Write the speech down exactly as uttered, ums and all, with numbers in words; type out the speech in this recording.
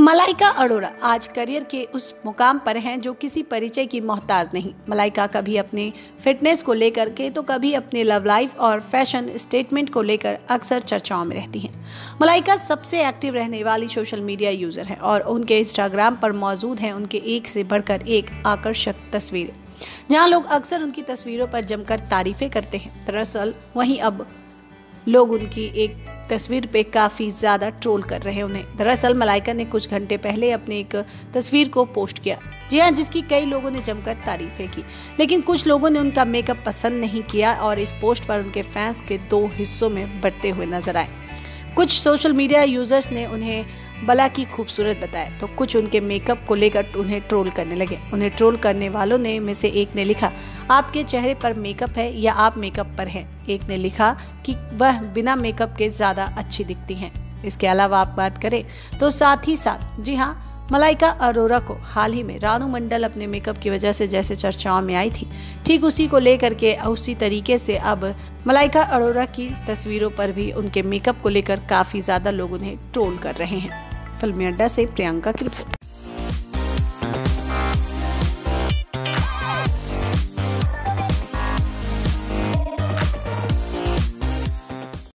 मलाइका अरोड़ा आज करियर के उस मुकाम पर हैं जो किसी परिचय की मोहताज नहीं। मलाइका कभी अपने फिटनेस को लेकर के तो कभी अपने लव लाइफ और फैशन स्टेटमेंट को लेकर अक्सर चर्चाओं में रहती हैं। मलाइका सबसे एक्टिव रहने वाली सोशल मीडिया यूजर है और उनके इंस्टाग्राम पर मौजूद हैं उनके एक से बढ़कर एक आकर्षक तस्वीरें, जहां लोग अक्सर उनकी तस्वीरों पर जमकर तारीफें करते हैं। दरअसल वहीं अब लोग उनकी एक तस्वीर पे काफ़ी ज़्यादा ट्रोल कर रहे हैं उन्हें। दरअसल मलाइका ने कुछ घंटे पहले अपनी एक तस्वीर को पोस्ट किया, जी हाँ, जिसकी कई लोगों ने जमकर तारीफें की, लेकिन कुछ लोगों ने उनका मेकअप पसंद नहीं किया और इस पोस्ट पर उनके फैंस के दो हिस्सों में बंटते हुए नजर आए। कुछ सोशल मीडिया यूजर्स ने उन्हें बला की खूबसूरत बताया तो कुछ उनके मेकअप को लेकर उन्हें ट्रोल करने लगे। उन्हें ट्रोल करने वालों ने में से एक ने लिखा, आपके चेहरे पर मेकअप है या आप मेकअप पर हैं। एक ने लिखा कि वह बिना मेकअप के ज़्यादा अच्छी दिखती हैं। इसके अलावा आप बात करें तो साथ ही साथ जी हाँ, मलाइका अरोड़ा को हाल ही में रानू मंडल अपने मेकअप की वजह से जैसे चर्चाओं में आई थी, ठीक उसी को लेकर के उसी तरीके से अब मलाइका अरोड़ा की तस्वीरों पर भी उनके मेकअप को लेकर काफ़ी ज़्यादा लोग उन्हें ट्रोल कर रहे हैं। फिल्मी अड्डा से प्रियंका की रिपोर्ट।